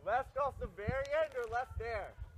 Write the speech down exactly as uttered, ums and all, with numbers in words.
Left off the very end or left there?